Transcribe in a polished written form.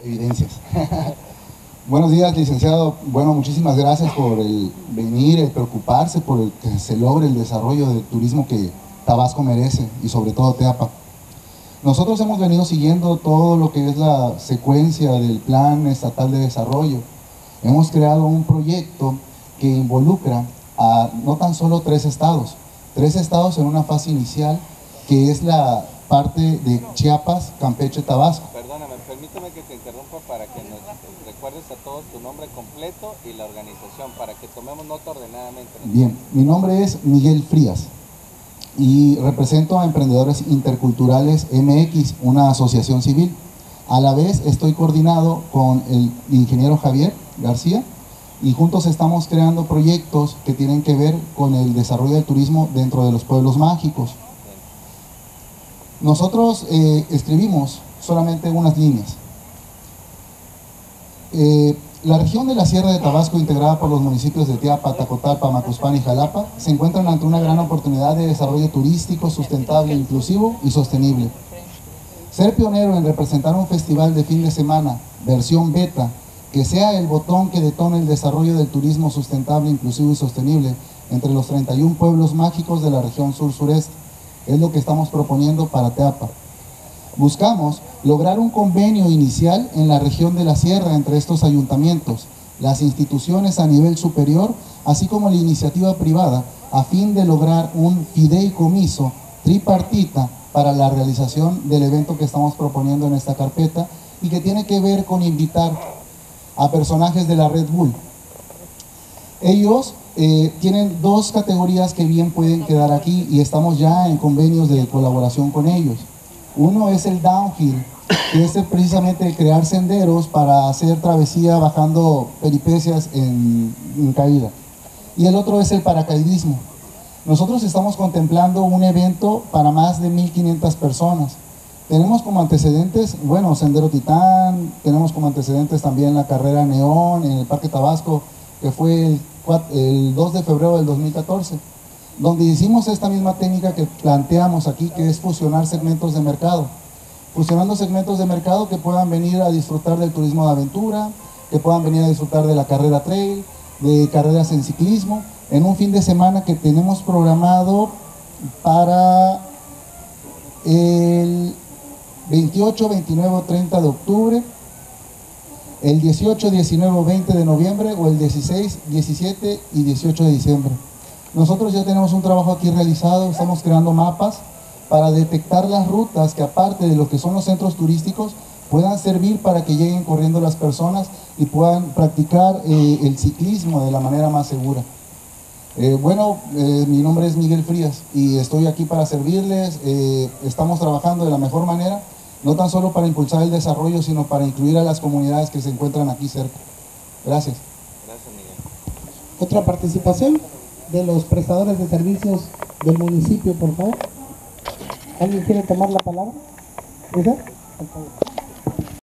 Evidencias. Buenos días, licenciado. Bueno, muchísimas gracias por el venir, el preocuparse por el que se logre el desarrollo del turismo que Tabasco merece y sobre todo Teapa. Nosotros hemos venido siguiendo todo lo que es la secuencia del Plan Estatal de Desarrollo. Hemos creado un proyecto que involucra a no tan solo tres estados en una fase inicial, que es la parte de Chiapas, Campeche, Tabasco. Perdóname, permíteme que te interrumpa para que nos recuerdes a todos tu nombre completo y la organización, para que tomemos nota ordenadamente. Bien, mi nombre es Miguel Frías y represento a Emprendedores Interculturales MX, una asociación civil. A la vez estoy coordinado con el ingeniero Javier García y juntos estamos creando proyectos que tienen que ver con el desarrollo del turismo dentro de los pueblos mágicos. Nosotros escribimos solamente unas líneas. La región de la Sierra de Tabasco, integrada por los municipios de Teapa, Tacotalpa, Macuspán y Jalapa, se encuentran ante una gran oportunidad de desarrollo turístico sustentable, inclusivo y sostenible. Ser pionero en representar un festival de fin de semana, versión beta, que sea el botón que detone el desarrollo del turismo sustentable, inclusivo y sostenible entre los 31 pueblos mágicos de la región sur-sureste, es lo que estamos proponiendo para Teapa. Buscamos lograr un convenio inicial en la región de la Sierra entre estos ayuntamientos, las instituciones a nivel superior, así como la iniciativa privada, a fin de lograr un fideicomiso tripartita para la realización del evento que estamos proponiendo en esta carpeta y que tiene que ver con invitar a personajes de la Red Bull. Ellos tienen dos categorías que bien pueden quedar aquí y estamos ya en convenios de colaboración con ellos. Uno es el downhill, que es precisamente crear senderos para hacer travesía bajando peripecias en caída. Y el otro es el paracaidismo. Nosotros estamos contemplando un evento para más de 1,500 personas. Tenemos como antecedentes, bueno, Sendero Titán, tenemos como antecedentes también la carrera Neón en el Parque Tabasco, que fue el 2 de febrero del 2014, donde hicimos esta misma técnica que planteamos aquí, que es fusionar segmentos de mercado. Fusionando segmentos de mercado que puedan venir a disfrutar del turismo de aventura, que puedan venir a disfrutar de la carrera trail, de carreras en ciclismo, en un fin de semana que tenemos programado para el 28, 29 o 30 de octubre, el 18, 19 o 20 de noviembre o el 16, 17 y 18 de diciembre. Nosotros ya tenemos un trabajo aquí realizado, estamos creando mapas para detectar las rutas que, aparte de lo que son los centros turísticos, puedan servir para que lleguen corriendo las personas y puedan practicar el ciclismo de la manera más segura. Mi nombre es Miguel Frías y estoy aquí para servirles. Estamos trabajando de la mejor manera, no tan solo para impulsar el desarrollo, sino para incluir a las comunidades que se encuentran aquí cerca. Gracias. Gracias, Miguel. Otra participación de los prestadores de servicios del municipio, por favor. ¿Alguien quiere tomar la palabra? ¿Esa? Por favor.